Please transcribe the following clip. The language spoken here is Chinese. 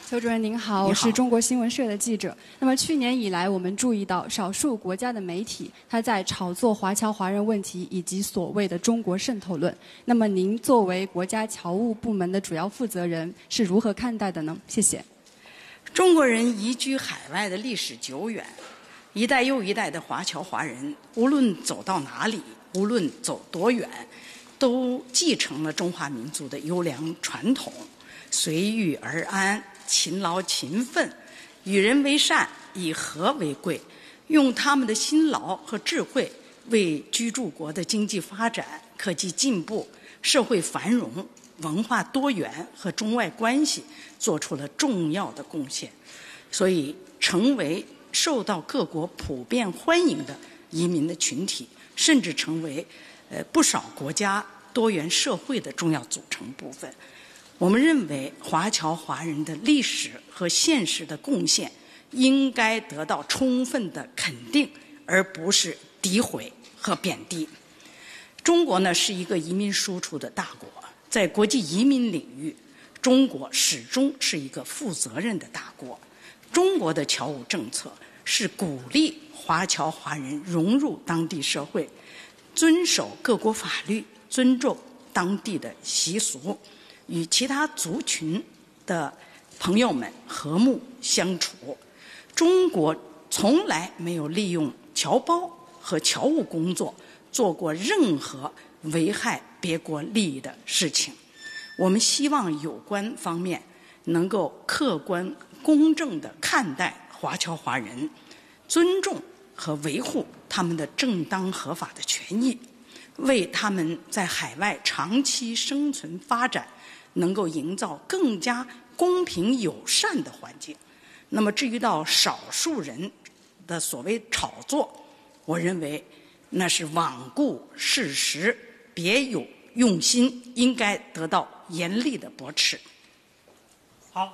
邱主任您好，我是中国新闻社的记者。那么去年以来，我们注意到少数国家的媒体，它在炒作华侨华人问题以及所谓的中国渗透论。那么您作为国家侨务部门的主要负责人，是如何看待的呢？谢谢。 中国人移居海外的历史久远，一代又一代的华侨华人，无论走到哪里，无论走多远，都继承了中华民族的优良传统，随遇而安，勤劳勤奋，与人为善，以和为贵，用他们的辛劳和智慧为居住国的经济发展、科技进步、社会繁荣、文化多元和中外关系做出了重要的贡献，所以成为受到各国普遍欢迎的移民的群体，甚至成为不少国家多元社会的重要组成部分。我们认为华侨华人的历史和现实的贡献应该得到充分的肯定，而不是诋毁和贬低。中国呢是一个移民输出的大国，在国际移民领域，中国始终是一个负责任的大国。中国的侨务政策是鼓励华侨华人融入当地社会，遵守各国法律，尊重当地的习俗，与其他族群的朋友们和睦相处。中国从来没有利用侨胞和侨务工作做过任何危害别国利益的事情。我们希望有关方面能够客观公正地看待华侨华人，尊重和维护他们的正当合法的权益，为他们在海外长期生存发展能够营造更加公平友善的环境。那么至于到少数人的所谓炒作，我认为那是罔顾事实，别有用心，应该得到严厉的驳斥。